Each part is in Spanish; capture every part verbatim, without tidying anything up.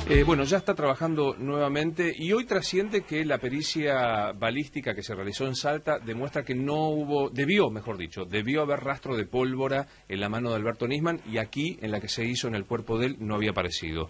Eh, bueno, ya está trabajando nuevamente y hoy trasciende que la pericia balística que se realizó en Salta demuestra que no hubo, debió, mejor dicho, debió haber rastro de pólvora en la mano de Alberto Nisman y aquí, en la que se hizo en el cuerpo de él, no había aparecido.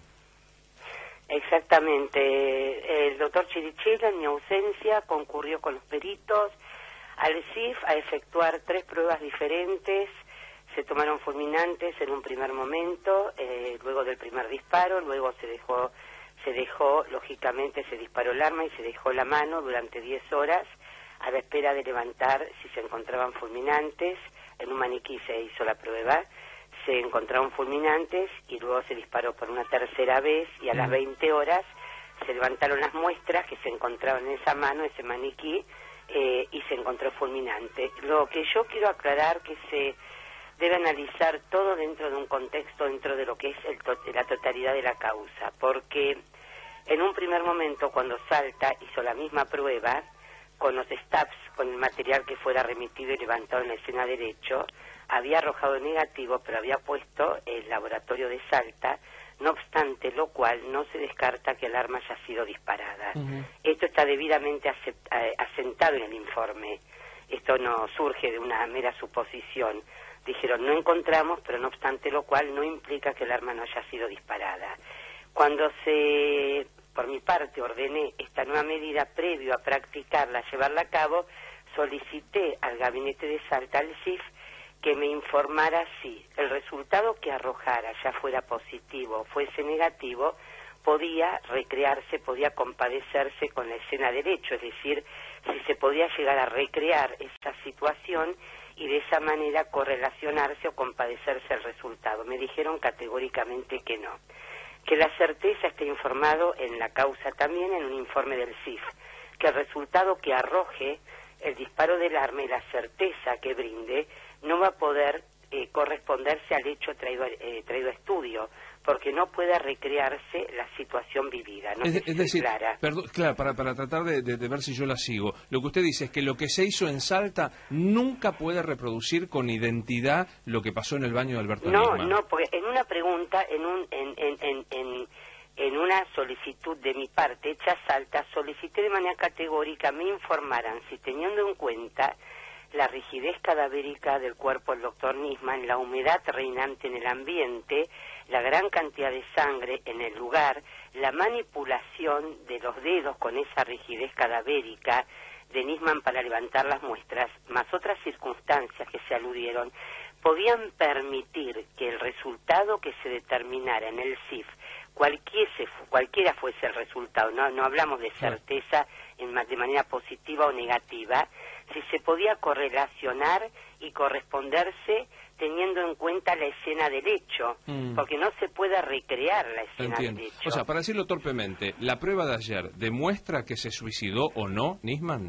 Exactamente. El doctor Chirichela, en mi ausencia, concurrió con los peritos al C I F a efectuar tres pruebas diferentes. Se tomaron fulminantes en un primer momento, eh, luego del primer disparo, luego se dejó, se dejó, lógicamente se disparó el arma y se dejó la mano durante diez horas a la espera de levantar si se encontraban fulminantes. En un maniquí se hizo la prueba, se encontraron fulminantes y luego se disparó por una tercera vez y a las veinte horas se levantaron las muestras que se encontraban en esa mano, ese maniquí, eh, y se encontró fulminante. Lo que yo quiero aclarar que se debe analizar todo dentro de un contexto, dentro de lo que es el to la totalidad de la causa, porque en un primer momento cuando Salta hizo la misma prueba, con los stabs, con el material que fuera remitido y levantado en la escena derecho, había arrojado negativo, pero había puesto el laboratorio de Salta, no obstante lo cual no se descarta que el arma haya sido disparada. Uh-huh. Esto está debidamente asentado en el informe, esto no surge de una mera suposición. Dijeron, no encontramos, pero no obstante lo cual no implica que el arma no haya sido disparada. Cuando se, por mi parte, ordené esta nueva medida previo a practicarla, a llevarla a cabo, solicité al gabinete de Salta, al C I F, que me informara si el resultado que arrojara, ya fuera positivo o fuese negativo, podía recrearse, podía compadecerse con la escena derecho, es decir, si se podía llegar a recrear esa situación y de esa manera correlacionarse o compadecerse el resultado. Me dijeron categóricamente que no. Que la certeza esté informado en la causa también en un informe del C I F, que el resultado que arroje el disparo del arma y la certeza que brinde no va a poder eh, corresponderse al hecho traído, eh, traído a estudio, porque no puede recrearse la situación vivida. No es, sé si es decir, clara. Perdón, claro, para, para tratar de, de, de ver si yo la sigo, lo que usted dice es que lo que se hizo en Salta nunca puede reproducir con identidad lo que pasó en el baño de Alberto No, Nisman. no, porque en una pregunta, en, un, en, en, en, en, en una solicitud de mi parte hecha a Salta, solicité de manera categórica me informaran si teniendo en cuenta la rigidez cadavérica del cuerpo del doctor Nisman, la humedad reinante en el ambiente, la gran cantidad de sangre en el lugar, la manipulación de los dedos con esa rigidez cadavérica de Nisman para levantar las muestras, más otras circunstancias que se aludieron, podían permitir que el resultado que se determinara en el C I F, cualquiera, cualquiera fuese el resultado, no, no hablamos de certeza en, de manera positiva o negativa, si se podía correlacionar y corresponderse teniendo en cuenta la escena del hecho, mm. porque no se puede recrear la escena Entiendo. del hecho. O sea, para decirlo torpemente, ¿la prueba de ayer demuestra que se suicidó o no Nisman?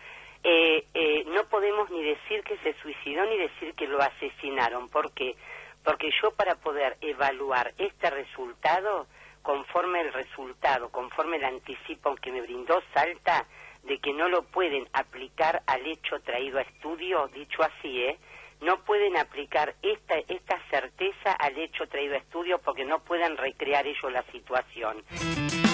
Eh, eh, no podemos ni decir que se suicidó ni decir que lo asesinaron. ¿Por qué? Porque yo para poder evaluar este resultado, conforme el resultado, conforme el anticipo que me brindó Salta, de que no lo pueden aplicar al hecho traído a estudio, dicho así, ¿eh? No pueden aplicar esta, esta certeza al hecho traído a estudio porque no pueden recrear ellos la situación.